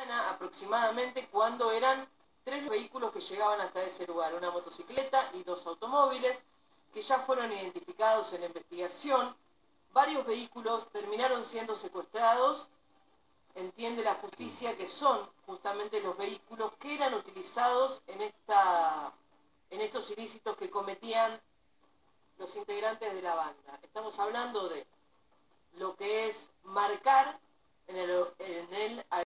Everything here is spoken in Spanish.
aproximadamente, cuando eran 3 vehículos que llegaban hasta ese lugar, una motocicleta y 2 automóviles, que ya fueron identificados en la investigación. Varios vehículos terminaron siendo secuestrados. Entiende la justicia que son justamente los vehículos que eran utilizados en estos ilícitos que cometían los integrantes de la banda. Estamos hablando de lo que es marcar en el